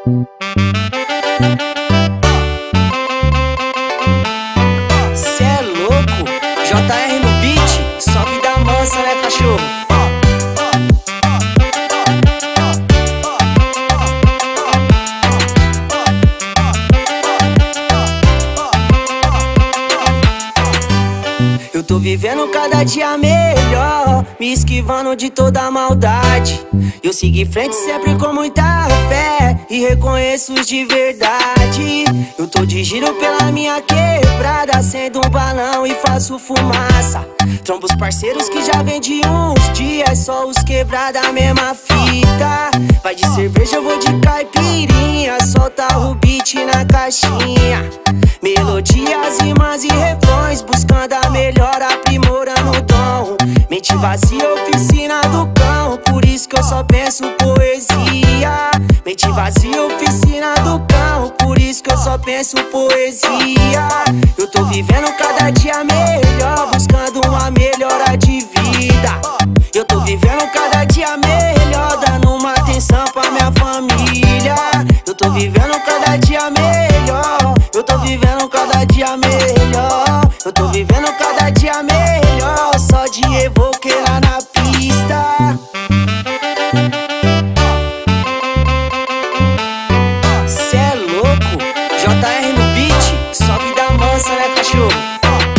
Cê é louco, JR no beat, só vida mansa, né, cachorro? Eu tô vivendo cada dia melhor, me esquivando de toda maldade. Eu sigo em frente sempre com muita fé e reconheço os de verdade. Eu tô de giro pela minha quebrada, acendo um balão e faço fumaça. Trombo os parceiros que já vem de uns dias, só os quebrada a mesma fita. Vai de cerveja, eu vou de caipirinha, solta o beat na caixinha. Melodias, rimas e refrões, buscando a melhor, aprimorando o dom. Mente vazia, oficina do cão, por isso que eu só penso poesia. Mente vazia, oficina do cão, por isso que eu só penso poesia. Eu tô vivendo cada dia melhor, buscando uma melhora de vida. Eu tô vivendo cada dia melhor, dando uma atenção pra minha família. Eu tô vivendo cada dia melhor, eu tô vivendo cada dia melhor. Eu tô vivendo cada dia melhor, só de evoqueira na pista. Cê é louco, JR no beat, só vida mansa, né, cachorro?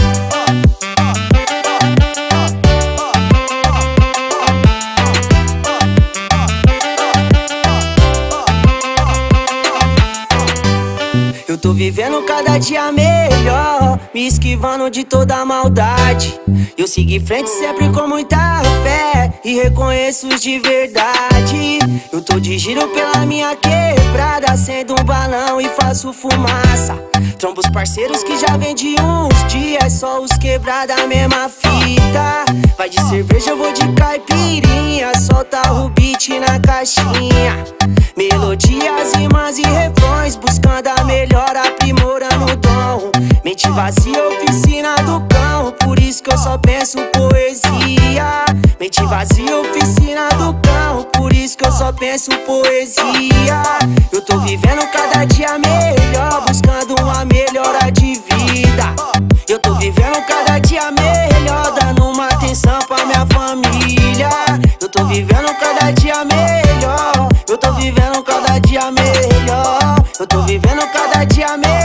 Eu tô vivendo cada dia melhor, me esquivando de toda maldade. Eu sigo em frente sempre com muita fé e reconheço os de verdade. Eu tô de giro pela minha quebrada, acendo um balão e faço fumaça. Trombo os parceiros que já vem de uns dias, só os quebrada a mesma fita. Vai de cerveja, eu vou de caipirinha, solta o beat na caixinha. Melodias, rimas e refrões, buscando a melhor, aprimorando o dom. Mente vazia, oficina do cão, por isso que eu só penso poesia. Mente vazia, oficina do cão, por isso que eu só penso poesia. Eu tô vivendo cada dia melhor, buscando uma melhora de vida. Eu tô vivendo cada dia melhor, dando uma atenção pra minha família. Eu tô vivendo cada dia melhor, eu tô vivendo cada dia melhor. Eu tô vivendo cada dia melhor.